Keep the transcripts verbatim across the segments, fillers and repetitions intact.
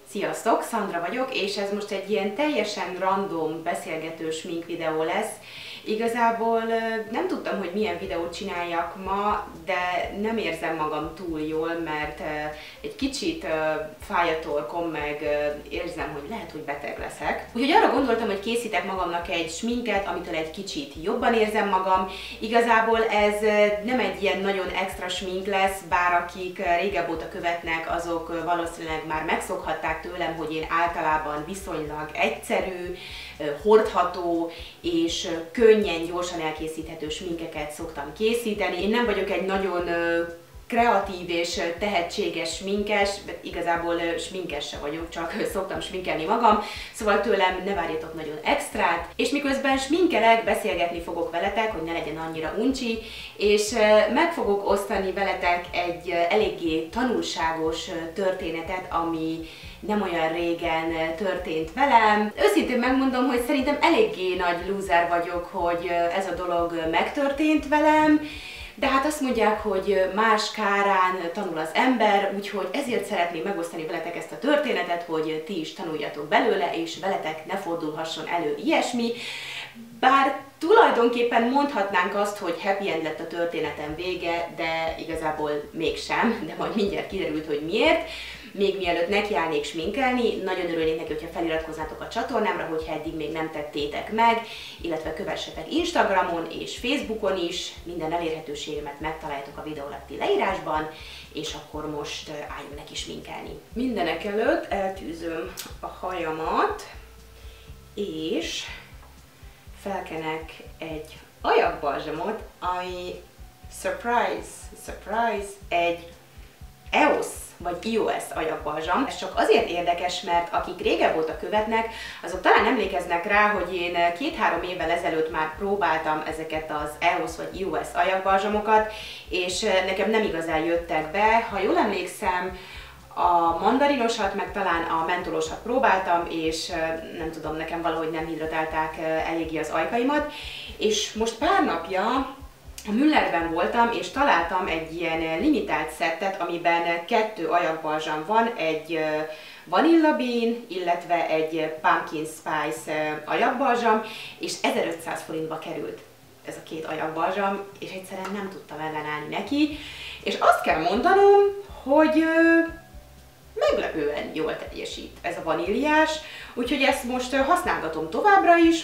Sziasztok, Szandra vagyok, és ez most egy ilyen teljesen random beszélgető smink videó lesz. Igazából nem tudtam, hogy milyen videót csináljak ma, de nem érzem magam túl jól, mert egy kicsit fáj a torkom, meg érzem, hogy lehet, hogy beteg leszek. Úgyhogy arra gondoltam, hogy készítek magamnak egy sminket, amitől egy kicsit jobban érzem magam. Igazából ez nem egy ilyen nagyon extra smink lesz, bár akik régebb óta követnek, azok valószínűleg már megszokhatták tőlem, hogy én általában viszonylag egyszerű, hordható és könnyen, gyorsan elkészíthető sminkeket szoktam készíteni. Én nem vagyok egy nagyon kreatív és tehetséges sminkes, igazából sminkes se vagyok, csak szoktam sminkelni magam, szóval tőlem ne várjatok nagyon extrát, és miközben sminkelek, beszélgetni fogok veletek, hogy ne legyen annyira uncsi, és meg fogok osztani veletek egy eléggé tanulságos történetet, ami nem olyan régen történt velem. Őszintén megmondom, hogy szerintem eléggé nagy loser vagyok, hogy ez a dolog megtörtént velem, de hát azt mondják, hogy más kárán tanul az ember, úgyhogy ezért szeretném megosztani veletek ezt a történetet, hogy ti is tanuljatok belőle, és veletek ne fordulhasson elő ilyesmi. Bár tulajdonképpen mondhatnánk azt, hogy happy end lett a történetem vége, de igazából mégsem, de majd mindjárt kiderült, hogy miért. Még mielőtt nekiállnék sminkelni, nagyon örülnék neki, hogyha feliratkoznátok a csatornámra, hogyha eddig még nem tettétek meg, illetve kövessetek Instagramon és Facebookon is, minden elérhetőségemet megtaláljátok a videó alatti leírásban, és akkor most álljunk neki sminkelni. Mindenek előtt eltűzöm a hajamat, és felkenek egy ajakbalzsamot, ami surprise, surprise, egy e o esz vagy i o esz ajakbalzsam. Ez csak azért érdekes, mert akik régebb óta követnek, azok talán emlékeznek rá, hogy én két-három évvel ezelőtt már próbáltam ezeket az e o esz vagy i o esz ajakbalzsamokat, és nekem nem igazán jöttek be. Ha jól emlékszem, a mandarinosat, meg talán a mentolosat próbáltam, és nem tudom, nekem valahogy nem hidratálták eléggé az ajkaimat, és most pár napja a Müllerben voltam, és találtam egy ilyen limitált szettet, amiben kettő ajakbalzsam van, egy Vanilla Bean, illetve egy Pumpkin Spice ajakbalzsam, és ezerötszáz forintba került ez a két ajakbalzsam, és egyszerűen nem tudtam ellenállni neki, és azt kell mondanom, hogy meglepően jól teljesít ez a vaníliás, úgyhogy ezt most használgatom továbbra is,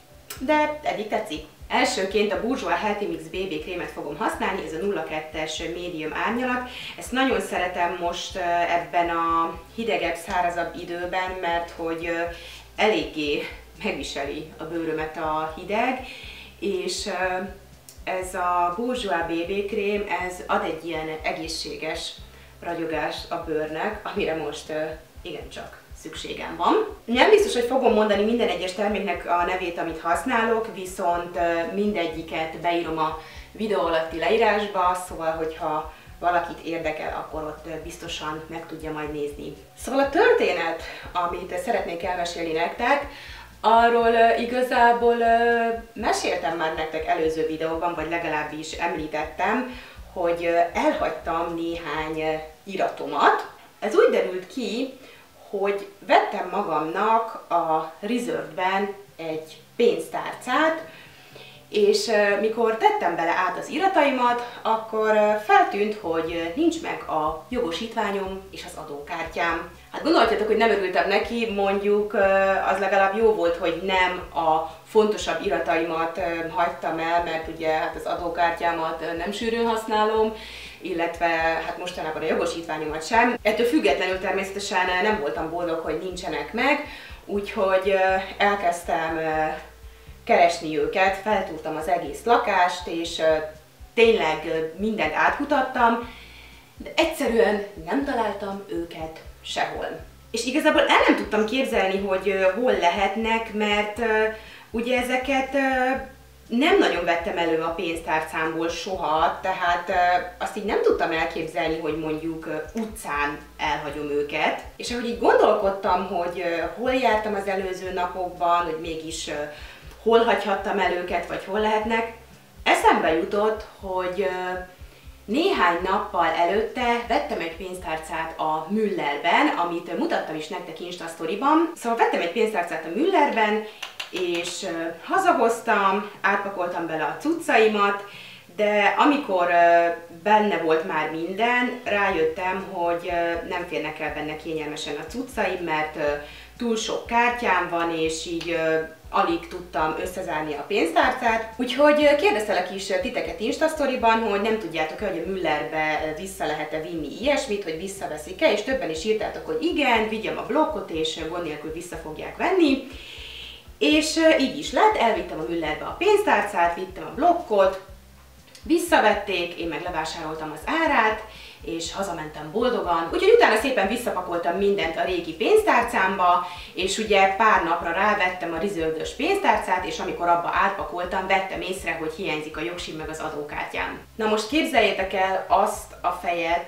de eddig tetszik. Elsőként a Bourjois Healthy Mix bé bé krémet fogom használni, ez a nulla kettes médium árnyalat. Ezt nagyon szeretem most ebben a hidegebb, szárazabb időben, mert hogy eléggé megviseli a bőrömet a hideg, és ez a Bourjois bé bé krém, ez ad egy ilyen egészséges ragyogást a bőrnek, amire most igencsak szükségem van. Nem biztos, hogy fogom mondani minden egyes terméknek a nevét, amit használok, viszont mindegyiket beírom a videó alatti leírásba, szóval hogyha valakit érdekel, akkor ott biztosan meg tudja majd nézni. Szóval a történet, amit szeretnék elmesélni nektek, arról igazából meséltem már nektek előző videóban, vagy legalábbis említettem, hogy elhagytam néhány iratomat. Ez úgy derült ki, hogy vettem magamnak a Reserve-ben egy pénztárcát, és mikor tettem bele át az irataimat, akkor feltűnt, hogy nincs meg a jogosítványom és az adókártyám. Hát gondolhatjátok, hogy nem örültem neki, mondjuk az legalább jó volt, hogy nem a fontosabb irataimat hagytam el, mert ugye hát az adókártyámat nem sűrűn használom, illetve hát mostanában a jogosítványomat sem. Ettől függetlenül természetesen nem voltam boldog, hogy nincsenek meg, úgyhogy elkezdtem keresni őket, feltúrtam az egész lakást, és tényleg mindent átkutattam, de egyszerűen nem találtam őket sehol. És igazából el nem tudtam képzelni, hogy hol lehetnek, mert ugye ezeket nem nagyon vettem elő a pénztárcámból soha, tehát azt így nem tudtam elképzelni, hogy mondjuk utcán elhagyom őket. És ahogy így gondolkodtam, hogy hol jártam az előző napokban, hogy mégis hol hagyhattam el őket, vagy hol lehetnek, eszembe jutott, hogy Néhány nappal előtte vettem egy pénztárcát a Müllerben, amit mutattam is nektek Insta sztoriban. Szóval vettem egy pénztárcát a Müllerben, és hazahoztam, átpakoltam bele a cuccaimat, de amikor benne volt már minden, rájöttem, hogy nem férnek el benne kényelmesen a cuccaim, mert túl sok kártyám van, és így alig tudtam összezárni a pénztárcát. Úgyhogy kérdeztelek is titeket Insta sztoriban, hogy nem tudjátok-e, hogy a Müllerbe vissza lehet-e vinni ilyesmit, hogy visszaveszik-e, és többen is írtátok, hogy igen, vigyem a blokkot, és gond nélkül vissza fogják venni. És így is lett, elvittem a Müllerbe a pénztárcát, vittem a blokkot, visszavették, én meg levásároltam az árát, és hazamentem boldogan. Úgyhogy utána szépen visszapakoltam mindent a régi pénztárcámba, és ugye pár napra rávettem a Reserve-ös pénztárcát, és amikor abba átpakoltam, vettem észre, hogy hiányzik a jogsim meg az adókártyám. Na most képzeljétek el azt a fejet,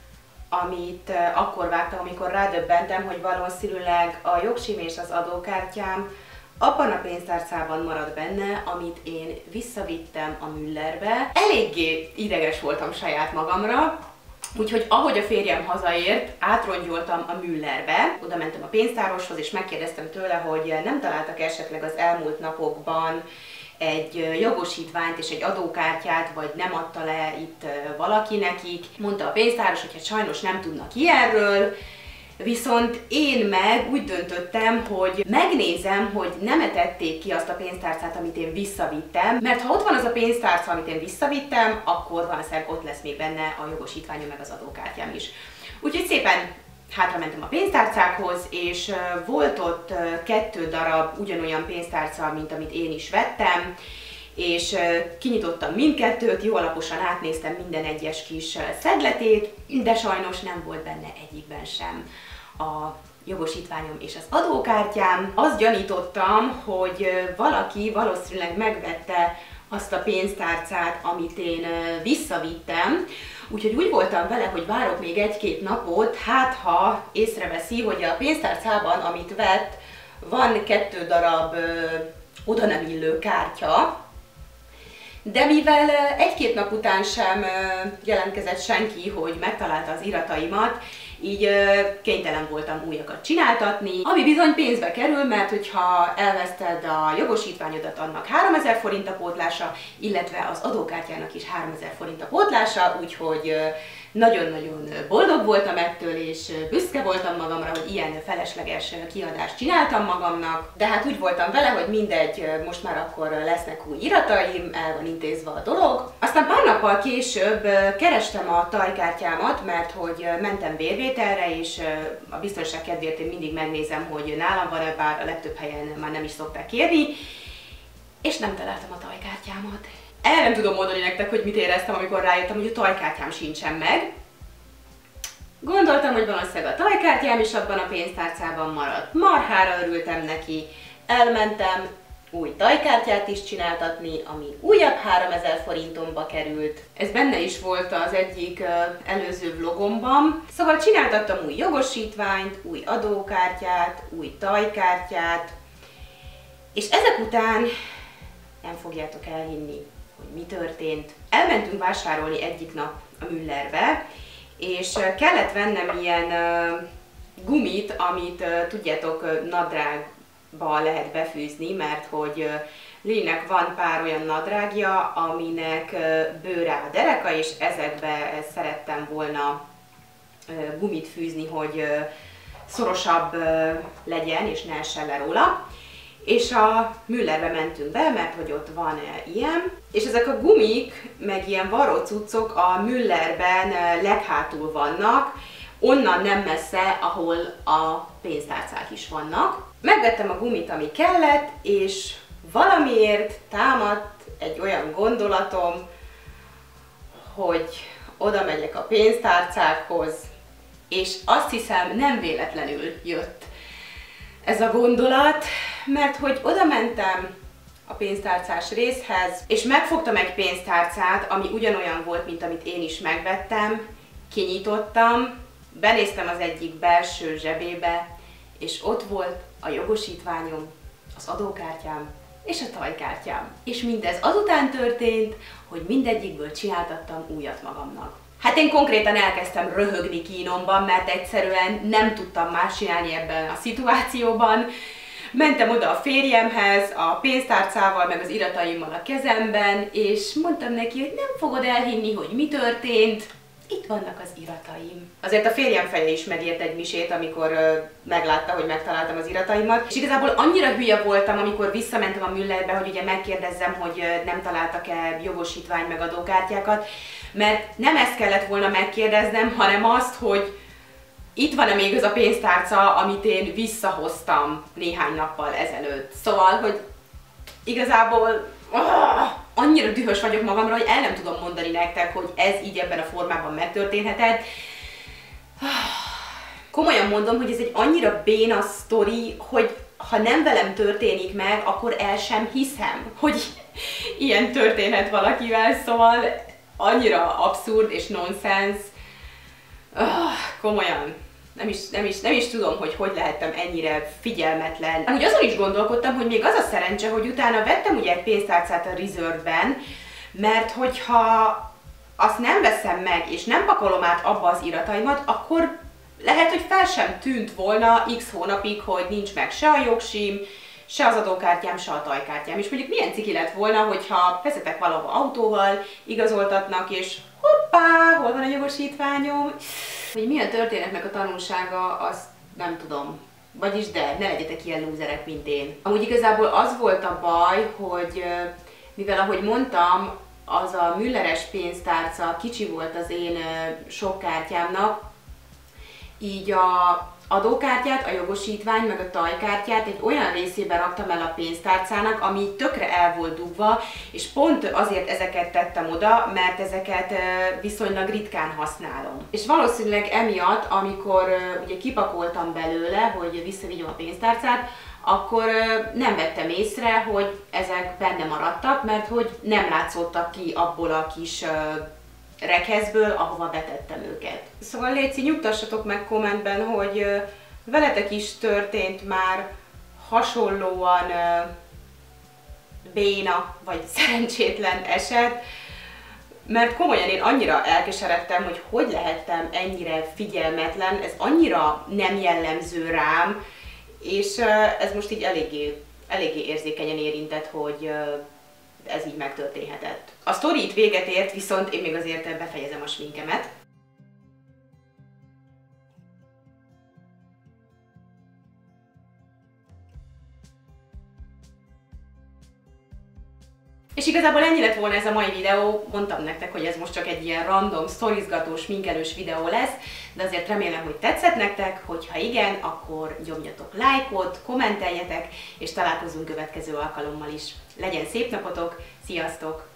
amit akkor vágtam, amikor rádöbbentem, hogy valószínűleg a jogsim és az adókártyám abban a pénztárcában maradt benne, amit én visszavittem a Müllerbe. Eléggé ideges voltam saját magamra, úgyhogy ahogy a férjem hazaért, átrongyoltam a Müllerbe, oda mentem a pénztároshoz, és megkérdeztem tőle, hogy nem találtak esetleg az elmúlt napokban egy jogosítványt és egy adókártyát, vagy nem adta le itt valaki nekik. Mondta a pénztáros, hogy hát sajnos nem tudnak ilyenről, viszont én meg úgy döntöttem, hogy megnézem, hogy nem etették ki azt a pénztárcát, amit én visszavittem, mert ha ott van az a pénztárca, amit én visszavittem, akkor valószínűleg ott lesz még benne a jogosítványom meg az adókártyám is. Úgyhogy szépen hátra mentem a pénztárcákhoz, és volt ott kettő darab ugyanolyan pénztárca, mint amit én is vettem, és kinyitottam mindkettőt, jó alaposan átnéztem minden egyes kis szegletét, de sajnos nem volt benne egyikben sem a jogosítványom és az adókártyám. Azt gyanítottam, hogy valaki valószínűleg megvette azt a pénztárcát, amit én visszavittem, úgyhogy úgy voltam vele, hogy várok még egy-két napot, hát ha észreveszi, hogy a pénztárcában, amit vett, van kettő darab ö, oda nem illő kártya, de mivel egy-két nap után sem jelentkezett senki, hogy megtalálta az irataimat, így kénytelen voltam újakat csináltatni, ami bizony pénzbe kerül, mert hogyha elveszted a jogosítványodat, annak háromezer forint a pótlása, illetve az adókártyának is háromezer forint a pótlása, úgyhogy nagyon-nagyon boldog voltam ettől, és büszke voltam magamra, hogy ilyen felesleges kiadást csináltam magamnak, de hát úgy voltam vele, hogy mindegy, most már akkor lesznek új irataim, el van intézve a dolog. Aztán pár nappal később kerestem a tajkártyámat, mert hogy mentem vérvételre, és a biztonság kedvéért én mindig megnézem, hogy nálam van-e, bár a legtöbb helyen már nem is szokták kérni, és nem találtam a tajkártyámat. El nem tudom mondani nektek, hogy mit éreztem, amikor rájöttem, hogy a tajkártyám sincsen meg. Gondoltam, hogy valószínűleg a tajkártyám is abban a pénztárcában maradt. Marhára örültem neki. Elmentem új tajkártyát is csináltatni, ami újabb háromezer forintomba került. Ez benne is volt az egyik uh, előző vlogomban. Szóval csináltattam új jogosítványt, új adókártyát, új tajkártyát, és ezek után nem fogjátok elhinni, hogy mi történt. Elmentünk vásárolni egyik nap a Müllerbe, és kellett vennem ilyen uh, gumit, amit uh, tudjátok, uh, nadrágba lehet befűzni, mert hogy uh, Lilinek van pár olyan nadrágja, aminek uh, bőre a dereka, és ezekbe uh, szerettem volna uh, gumit fűzni, hogy uh, szorosabb uh, legyen, és ne essen le róla. És a Müllerbe mentünk be, mert hogy ott van ilyen, és ezek a gumik, meg ilyen varró cuccok a Müllerben leghátul vannak, onnan nem messze, ahol a pénztárcák is vannak. Megvettem a gumit, ami kellett, és valamiért támadt egy olyan gondolatom, hogy oda megyek a pénztárcákhoz, és azt hiszem, nem véletlenül jött ez a gondolat, mert hogy oda mentem a pénztárcás részhez, és megfogtam egy pénztárcát, ami ugyanolyan volt, mint amit én is megvettem, kinyitottam, benéztem az egyik belső zsebébe, és ott volt a jogosítványom, az adókártyám és a tajkártyám. És mindez azután történt, hogy mindegyikből csináltattam újat magamnak. Hát én konkrétan elkezdtem röhögni kínomban, mert egyszerűen nem tudtam más csinálni ebben a szituációban. Mentem oda a férjemhez, a pénztárcával, meg az irataimmal a kezemben, és mondtam neki, hogy nem fogod elhinni, hogy mi történt. Itt vannak az irataim. Azért a férjem feje is megért egy misét, amikor ö, meglátta, hogy megtaláltam az irataimat. És igazából annyira hülye voltam, amikor visszamentem a Müllerbe, hogy ugye megkérdezzem, hogy ö, nem találtak-e jogosítvány meg adókártyákat, mert nem ezt kellett volna megkérdeznem, hanem azt, hogy itt van-e még az a pénztárca, amit én visszahoztam néhány nappal ezelőtt. Szóval, hogy igazából oh, annyira dühös vagyok magamra, hogy el nem tudom mondani nektek, hogy ez így ebben a formában megtörténhetett. Komolyan mondom, hogy ez egy annyira béna sztori, hogy ha nem velem történik meg, akkor el sem hiszem, hogy ilyen történhet valakivel, szóval annyira abszurd és nonsens. Oh, komolyan. Nem is, nem, is, nem is tudom, hogy hogy lehettem ennyire figyelmetlen. Úgy azon is gondolkodtam, hogy még az a szerencse, hogy utána vettem ugye egy pénztárcát a Reserve-ben, mert hogyha azt nem veszem meg, és nem pakolom át abba az irataimat, akkor lehet, hogy fel sem tűnt volna x hónapig, hogy nincs meg se a jogsim, se az adókártyám, se a tajkártyám. És mondjuk milyen ciki lett volna, hogyha vezetek valahol autóval, igazoltatnak, és hoppá, hol van a jogosítványom? Hogy mi a történetnek a tanulsága, azt nem tudom. Vagyis de, ne legyetek ilyen lúzerek, mint én. Amúgy igazából az volt a baj, hogy mivel ahogy mondtam, az a Mülleres pénztárca kicsi volt az én sok kártyámnak, így a adókártyát, a jogosítvány, meg a tajkártyát egy olyan részében raktam el a pénztárcának, ami tökre el volt dugva, és pont azért ezeket tettem oda, mert ezeket viszonylag ritkán használom. És valószínűleg emiatt, amikor ugye kipakoltam belőle, hogy visszavigyem a pénztárcát, akkor nem vettem észre, hogy ezek benne maradtak, mert hogy nem látszottak ki abból a kis rekeszből, ahova betettem őket. Szóval léci, nyugtassatok meg kommentben, hogy veletek is történt már hasonlóan béna vagy szerencsétlen eset, mert komolyan én annyira elkeseredtem, hogy hogy lehettem ennyire figyelmetlen, ez annyira nem jellemző rám, és ez most így eléggé, eléggé érzékenyen érintett, hogy ez így megtörténhetett. A sztori itt véget ért, viszont én még azért befejezem a sminkemet. És igazából ennyi lett volna ez a mai videó, mondtam nektek, hogy ez most csak egy ilyen random, sztorizgatós, sminkelős videó lesz, de azért remélem, hogy tetszett nektek, hogyha igen, akkor nyomjatok lájkot, kommenteljetek, és találkozunk következő alkalommal is. Legyen szép napotok, sziasztok!